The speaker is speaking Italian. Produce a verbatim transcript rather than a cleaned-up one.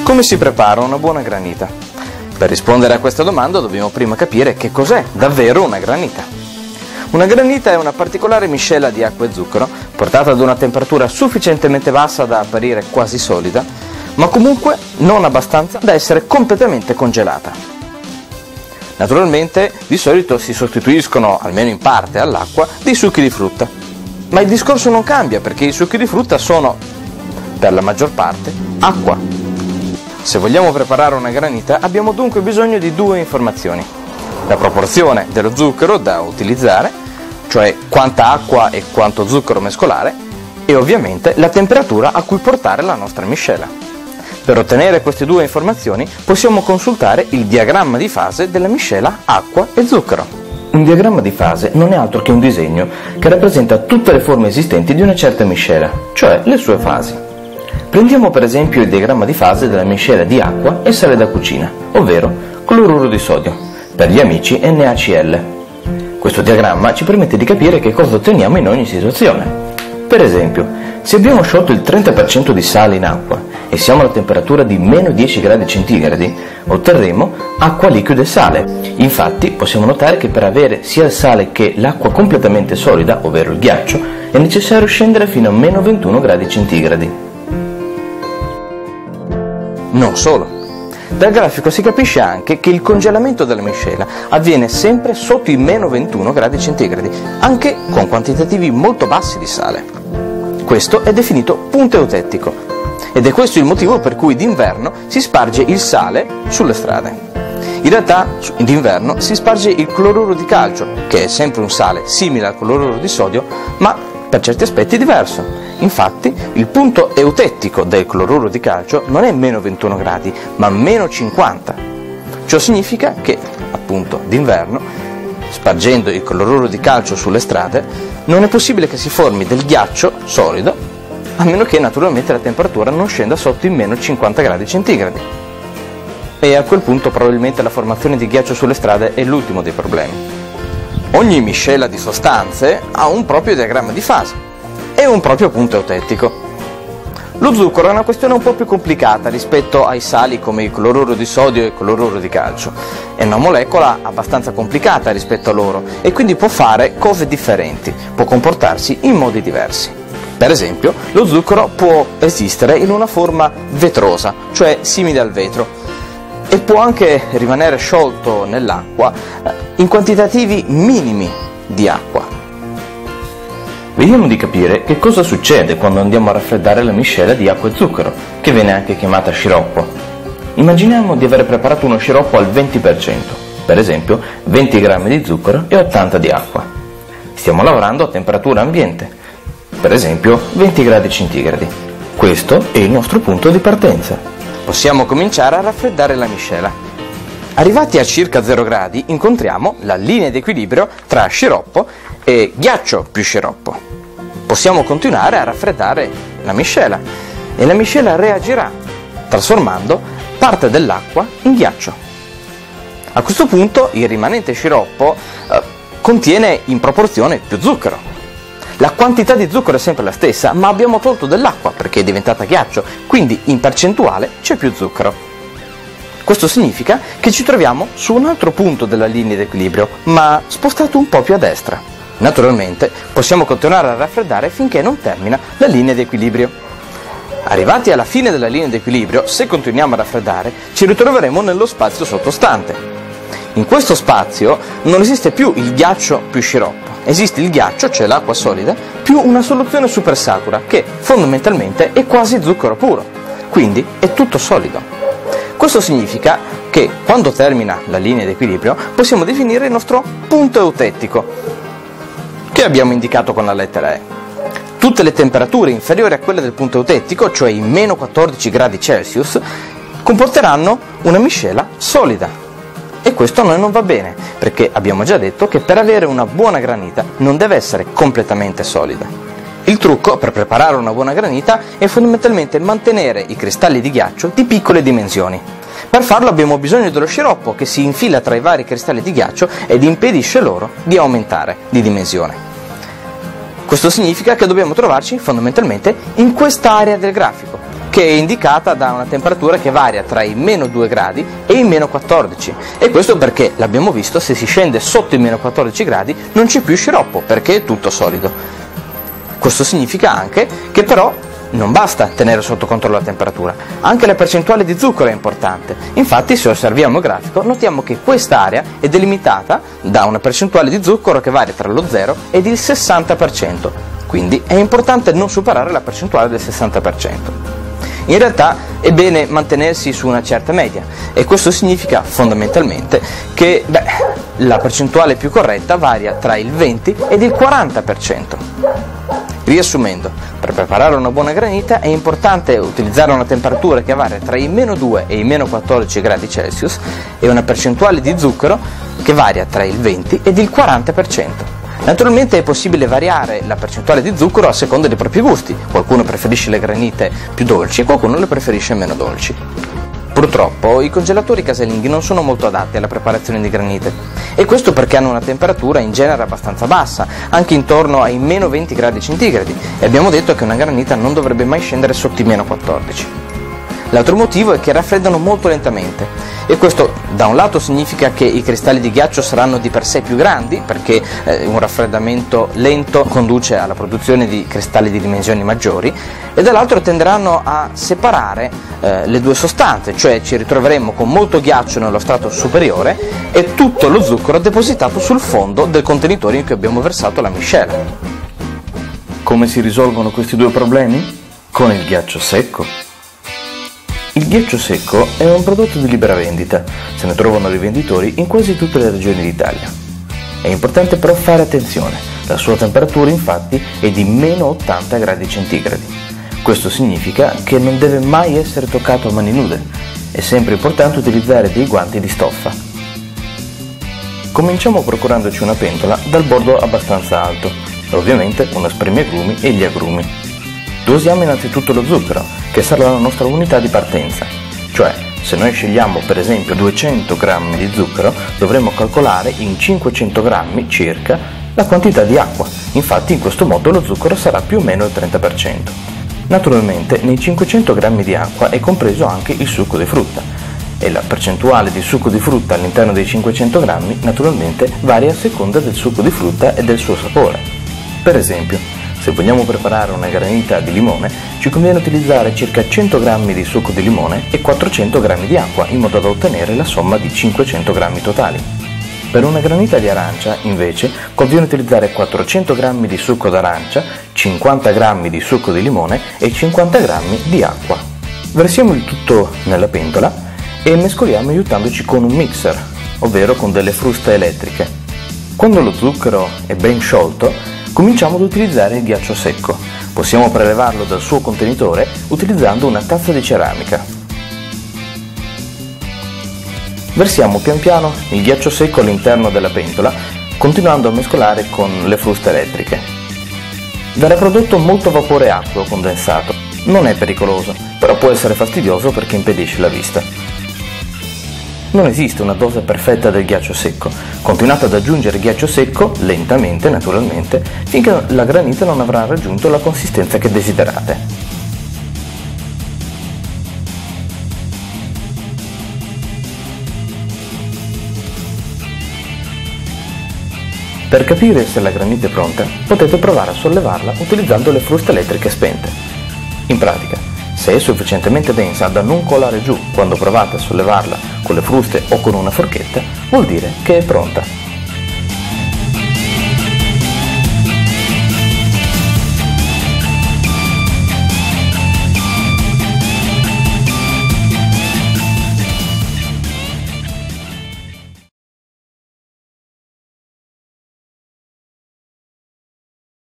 Come si prepara una buona granita? Per rispondere a questa domanda dobbiamo prima capire che cos'è davvero una granita. Una granita è una particolare miscela di acqua e zucchero, portata ad una temperatura sufficientemente bassa da apparire quasi solida, ma comunque non abbastanza da essere completamente congelata. Naturalmente, di solito si sostituiscono, almeno in parte, all'acqua dei succhi di frutta. Ma il discorso non cambia, perché i succhi di frutta sono, per la maggior parte, acqua. Se vogliamo preparare una granita abbiamo dunque bisogno di due informazioni: la proporzione dello zucchero da utilizzare, cioè quanta acqua e quanto zucchero mescolare, e ovviamente la temperatura a cui portare la nostra miscela. Per ottenere queste due informazioni possiamo consultare il diagramma di fase della miscela acqua e zucchero. Un diagramma di fase non è altro che un disegno che rappresenta tutte le forme esistenti di una certa miscela, cioè le sue fasi. Prendiamo per esempio il diagramma di fase della miscela di acqua e sale da cucina, ovvero cloruro di sodio, per gli amici N A C L. Questo diagramma ci permette di capire che cosa otteniamo in ogni situazione. Per esempio, se abbiamo sciolto il trenta per cento di sale in acqua e siamo alla temperatura di meno dieci gradi centigradi, otterremo acqua liquida e sale. Infatti, possiamo notare che per avere sia il sale che l'acqua completamente solida, ovvero il ghiaccio, è necessario scendere fino a meno ventuno gradi centigradi. Non solo. Dal grafico si capisce anche che il congelamento della miscela avviene sempre sotto i meno ventuno gradi centigradi, anche con quantitativi molto bassi di sale. Questo è definito punto eutettico, ed è questo il motivo per cui d'inverno si sparge il sale sulle strade. In realtà d'inverno si sparge il cloruro di calcio, che è sempre un sale simile al cloruro di sodio, ma per certi aspetti diverso. Infatti, il punto eutettico del cloruro di calcio non è meno ventuno gradi, ma meno cinquanta. Ciò significa che, appunto, d'inverno, spargendo il cloruro di calcio sulle strade, non è possibile che si formi del ghiaccio solido, a meno che naturalmente la temperatura non scenda sotto i meno cinquanta gradi centigradi. E a quel punto probabilmente la formazione di ghiaccio sulle strade è l'ultimo dei problemi. Ogni miscela di sostanze ha un proprio diagramma di fase e un proprio punto eutettico. Lo zucchero è una questione un po' più complicata rispetto ai sali come il cloruro di sodio e il cloruro di calcio. È una molecola abbastanza complicata rispetto a loro e quindi può fare cose differenti, può comportarsi in modi diversi. Per esempio, lo zucchero può esistere in una forma vetrosa, cioè simile al vetro, e può anche rimanere sciolto nell'acqua in quantitativi minimi di acqua. Vediamo di capire che cosa succede quando andiamo a raffreddare la miscela di acqua e zucchero, che viene anche chiamata sciroppo. Immaginiamo di aver preparato uno sciroppo al venti per cento, per esempio venti grammi di zucchero e ottanta di acqua. Stiamo lavorando a temperatura ambiente, per esempio venti gradi centigradi. Questo è il nostro punto di partenza. Possiamo cominciare a raffreddare la miscela. Arrivati a circa zero gradi incontriamo la linea di equilibrio tra sciroppo e ghiaccio più sciroppo. Possiamo continuare a raffreddare la miscela e la miscela reagirà trasformando parte dell'acqua in ghiaccio. A questo punto il rimanente sciroppo eh, contiene in proporzione più zucchero. La quantità di zucchero è sempre la stessa, ma abbiamo tolto dell'acqua perché è diventata ghiaccio, quindi in percentuale c'è più zucchero. Questo significa che ci troviamo su un altro punto della linea di equilibrio, ma spostato un po' più a destra. Naturalmente possiamo continuare a raffreddare finché non termina la linea di equilibrio. Arrivati alla fine della linea di equilibrio, se continuiamo a raffreddare, ci ritroveremo nello spazio sottostante. In questo spazio non esiste più il ghiaccio più sciroppo, esiste il ghiaccio, cioè l'acqua solida, più una soluzione supersatura che fondamentalmente è quasi zucchero puro, quindi è tutto solido. Questo significa che quando termina la linea di equilibrio possiamo definire il nostro punto eutettico, che abbiamo indicato con la lettera E. Tutte le temperature inferiori a quelle del punto eutettico, cioè i meno quattordici gradi Celsius, comporteranno una miscela solida. E questo a noi non va bene, perché abbiamo già detto che per avere una buona granita non deve essere completamente solida. Il trucco per preparare una buona granita è fondamentalmente mantenere i cristalli di ghiaccio di piccole dimensioni. Per farlo abbiamo bisogno dello sciroppo che si infila tra i vari cristalli di ghiaccio ed impedisce loro di aumentare di dimensione. Questo significa che dobbiamo trovarci fondamentalmente in questa area del grafico, che è indicata da una temperatura che varia tra i meno due gradi e i meno quattordici, e questo perché, l'abbiamo visto, se si scende sotto i meno quattordici gradi non c'è più sciroppo perché è tutto solido. Questo significa anche che però non basta tenere sotto controllo la temperatura, anche la percentuale di zucchero è importante. Infatti, se osserviamo il grafico, notiamo che quest'area è delimitata da una percentuale di zucchero che varia tra lo zero ed il sessanta per cento, quindi è importante non superare la percentuale del sessanta per cento. In realtà è bene mantenersi su una certa media, e questo significa fondamentalmente che beh, la percentuale più corretta varia tra il venti ed il quaranta per cento. Riassumendo, per preparare una buona granita è importante utilizzare una temperatura che varia tra i meno due e i meno quattordici gradi Celsius e una percentuale di zucchero che varia tra il venti ed il quaranta per cento. Naturalmente è possibile variare la percentuale di zucchero a seconda dei propri gusti, qualcuno preferisce le granite più dolci e qualcuno le preferisce meno dolci. Purtroppo i congelatori casalinghi non sono molto adatti alla preparazione di granite, e questo perché hanno una temperatura in genere abbastanza bassa, anche intorno ai meno venti gradi centigradi, e abbiamo detto che una granita non dovrebbe mai scendere sotto i meno quattordici. L'altro motivo è che raffreddano molto lentamente, e questo da un lato significa che i cristalli di ghiaccio saranno di per sé più grandi, perché eh, un raffreddamento lento conduce alla produzione di cristalli di dimensioni maggiori, e dall'altro tenderanno a separare eh, le due sostanze, cioè ci ritroveremo con molto ghiaccio nello strato superiore e tutto lo zucchero depositato sul fondo del contenitore in cui abbiamo versato la miscela. Come si risolvono questi due problemi? Con il ghiaccio secco. Il ghiaccio secco è un prodotto di libera vendita, se ne trovano rivenditori in quasi tutte le regioni d'Italia. È importante però fare attenzione, la sua temperatura infatti è di meno ottanta gradi centigradi. Questo significa che non deve mai essere toccato a mani nude, è sempre importante utilizzare dei guanti di stoffa. Cominciamo procurandoci una pentola dal bordo abbastanza alto, e ovviamente una spremiagrumi e gli agrumi. Dosiamo innanzitutto lo zucchero, che sarà la nostra unità di partenza, cioè se noi scegliamo per esempio duecento grammi di zucchero dovremo calcolare in cinquecento grammi circa la quantità di acqua, infatti in questo modo lo zucchero sarà più o meno il trenta per cento. Naturalmente nei cinquecento grammi di acqua è compreso anche il succo di frutta, e la percentuale di succo di frutta all'interno dei cinquecento grammi naturalmente varia a seconda del succo di frutta e del suo sapore. Per esempio, se vogliamo preparare una granita di limone, ci conviene utilizzare circa cento grammi di succo di limone e quattrocento grammi di acqua, in modo da ottenere la somma di cinquecento grammi totali. Per una granita di arancia, invece, conviene utilizzare quattrocento grammi di succo d'arancia, cinquanta grammi di succo di limone e cinquanta grammi di acqua. Versiamo il tutto nella pentola e mescoliamo aiutandoci con un mixer, ovvero con delle fruste elettriche. Quando lo zucchero è ben sciolto, cominciamo ad utilizzare il ghiaccio secco. Possiamo prelevarlo dal suo contenitore utilizzando una tazza di ceramica. Versiamo pian piano il ghiaccio secco all'interno della pentola, continuando a mescolare con le fruste elettriche. Verrà prodotto molto vapore acqueo condensato. Non è pericoloso, però può essere fastidioso perché impedisce la vista. Non esiste una dose perfetta del ghiaccio secco, continuate ad aggiungere ghiaccio secco, lentamente naturalmente, finché la granita non avrà raggiunto la consistenza che desiderate. Per capire se la granita è pronta, potete provare a sollevarla utilizzando le fruste elettriche spente. In pratica, se è sufficientemente densa da non colare giù quando provate a sollevarla con le fruste o con una forchetta, vuol dire che è pronta.